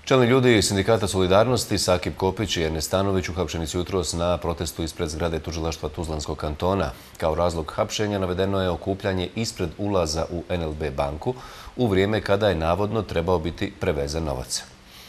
Čelni ljudi Sindikata Solidarnosti Sakip Kopić i Ernest Stanović uhapšeni su jutros na protestu ispred zgrade tužilaštva Tuzlanskog kantona. Kao razlog hapšenja navedeno je okupljanje ispred ulaza u NLB banku u vrijeme kada je navodno trebao biti prevezen novac.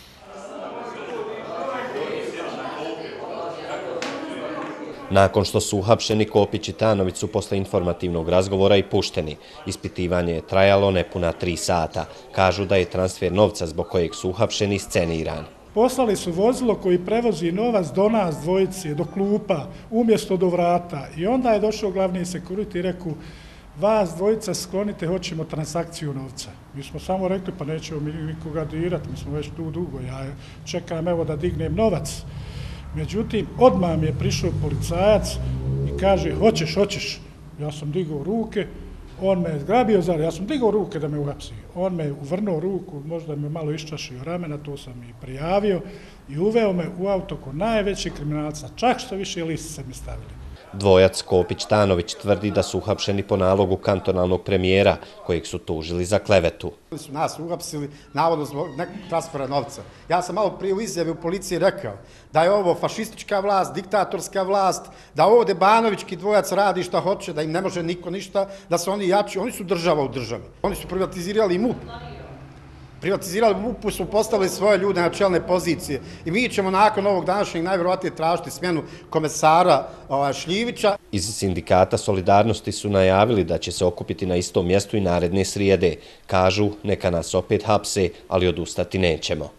Nakon što su uhapšeni, Kopić i Stanović su posle informativnog razgovora i pušteni. Ispitivanje je trajalo nepuna 3 sata. Kažu da je transfer novca zbog kojeg su uhapšeni sceniran. Poslali su vozilo koji prevozi novac do nas dvojice, do klupa, umjesto do vrata. I onda je došao glavni security i rekao, vas dvojica sklonite, hoćemo transakciju novca. Mi smo samo rekli, pa nećemo mi nikoga dirati, mi smo već tu dugo, ja čekam evo da dignem novac. Međutim, odmah mi je prišao policajac i kaže, hoćeš. Ja sam digao ruke, on me je zgrabio, ja sam digao ruke da me uhapsi. On me je uvrnuo ruku, možda me malo iščašio ramena, to sam i prijavio i uveo me u auto kod najvećeg kriminalca, čak što više lisice mi stavili. Dvojac Kopić-Stanović tvrdi da su uhapšeni po nalogu kantonalnog premijera, kojeg su tužili za klevetu. Oni su nas uhapsili navodno zbog nekog transfera novca. Ja sam malo prije u izjavi u policiji rekao da je ovo fašistička vlast, diktatorska vlast, da ovdje Banovićki dvojac radi šta hoće, da im ne može niko ništa, da su oni jači. Oni su država u državi. Oni su privatizirali i MUP. Privatizirali MUP, su postavili svoje ljude na čelne pozicije i mi ćemo nakon ovog današnjeg najvjerovatnije tražiti smjenu komesara Šljivića. Iz Sindikata Solidarnosti su najavili da će se okupiti na istom mjestu i naredne srijede. Kažu, neka nas opet hapse, ali odustati nećemo.